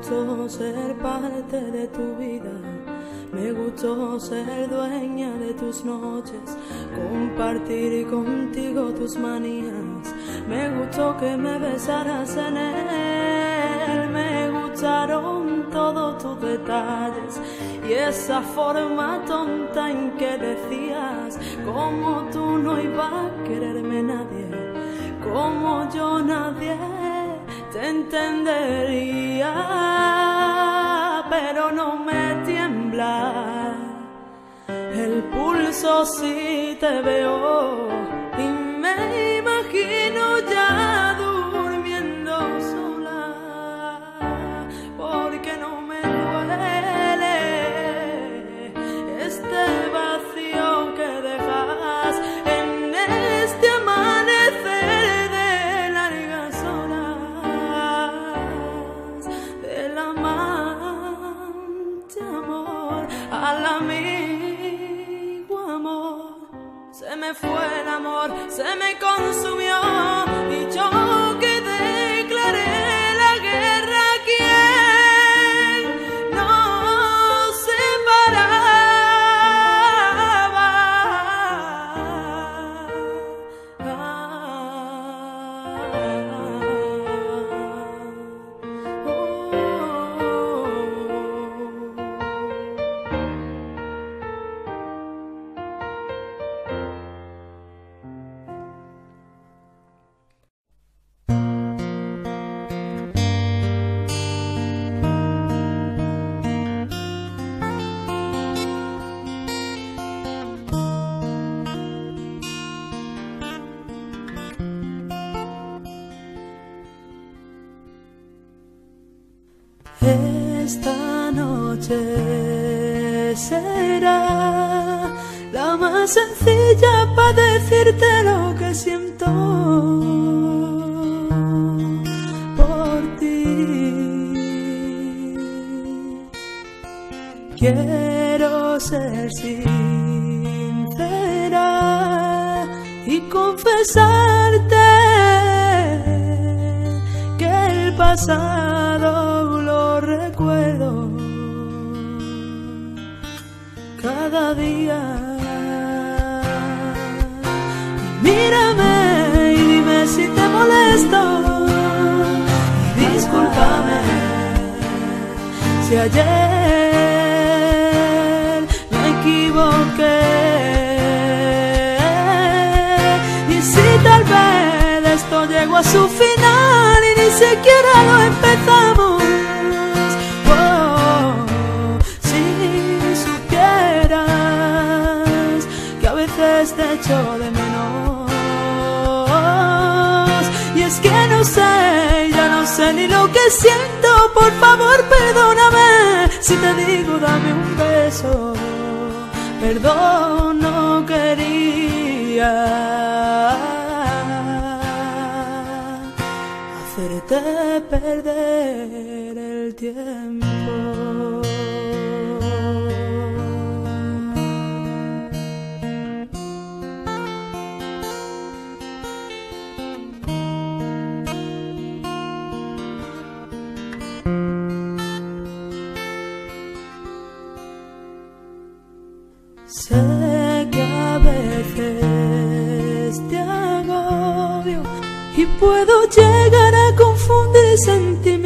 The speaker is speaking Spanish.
gustó ser parte de tu vida, me gustó ser dueña de tus noches, compartir contigo tus manías. Me gustó que me besaras en él, me gustaron todos tus detalles y esa forma tonta en que decías como tú no iba a quererme nadie, como yo nadie te entendería. Pero no me tiembla el pulso si te veo y me imagino ya durmiendo sola, porque no me duele este vacío que dejas en este amanecer de largas horas del amante amor al amigo amor. Se me fue el amor, se me consumió y yo que declaré la guerra a quien nos separaba. Esta noche será la más sencilla para decirte lo que siento por ti. Quiero ser sincera y confesarte que el pasado lo recuerdo cada día. Mírame y dime si te molesto y discúlpame si ayer me equivoqué. Y si tal vez esto llegó a su final y ni siquiera lo empezamos, oh, si supieras que a veces te echo de menos. Y es que no sé, ya no sé ni lo que siento. Por favor perdóname si te digo dame un beso. Perdón, no quería hacerte perder el tiempo. Sé que a veces te agobio y puedo llegar a confundir sentimientos.